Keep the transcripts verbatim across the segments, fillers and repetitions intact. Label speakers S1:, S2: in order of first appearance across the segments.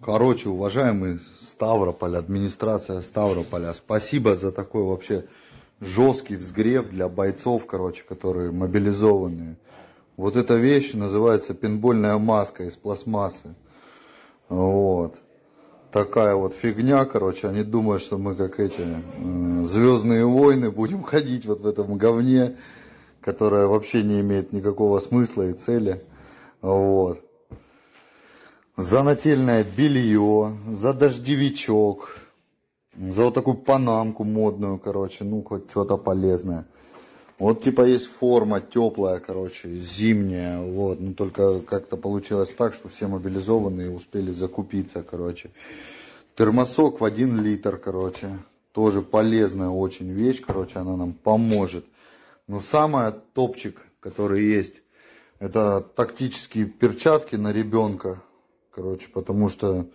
S1: Короче, уважаемый Ставрополь, администрация Ставрополя, спасибо за такой вообще жесткий взгрев для бойцов, короче, которые мобилизованные. Вот эта вещь называется пейнтбольная маска из пластмассы. Вот. Такая вот фигня, короче, они думают, что мы как эти э, Звездные войны будем ходить вот в этом говне, которое вообще не имеет никакого смысла и цели. Вот. За нательное белье, за дождевичок, за вот такую панамку модную, короче, ну хоть что-то полезное. Вот типа есть форма теплая, короче, зимняя, вот, ну только как-то получилось так, что все мобилизованные успели закупиться, короче. Термосок в один литр, короче, тоже полезная очень вещь, короче, она нам поможет. Но самое топчик, который есть, это тактические перчатки на ребенка, короче, потому что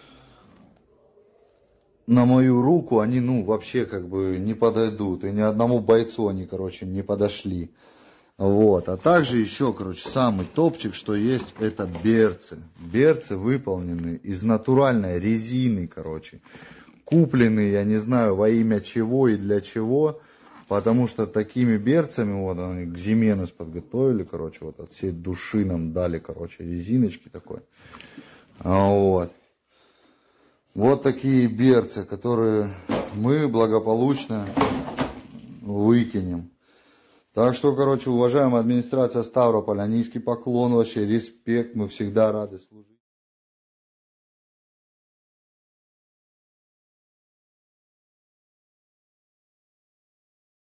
S1: на мою руку они, ну, вообще как бы не подойдут. И ни одному бойцу они, короче, не подошли. Вот. А также еще, короче, самый топчик, что есть, это берцы. Берцы выполнены из натуральной резины, короче. Куплены, я не знаю, во имя чего и для чего. Потому что такими берцами, вот они к зиме нас подготовили, короче, вот от всей души нам дали, короче, резиночки такой. Вот. Вот такие берцы, которые мы благополучно выкинем. Так что, короче, уважаемая администрация Ставрополя, низкий поклон вообще, респект, мы всегда рады служить.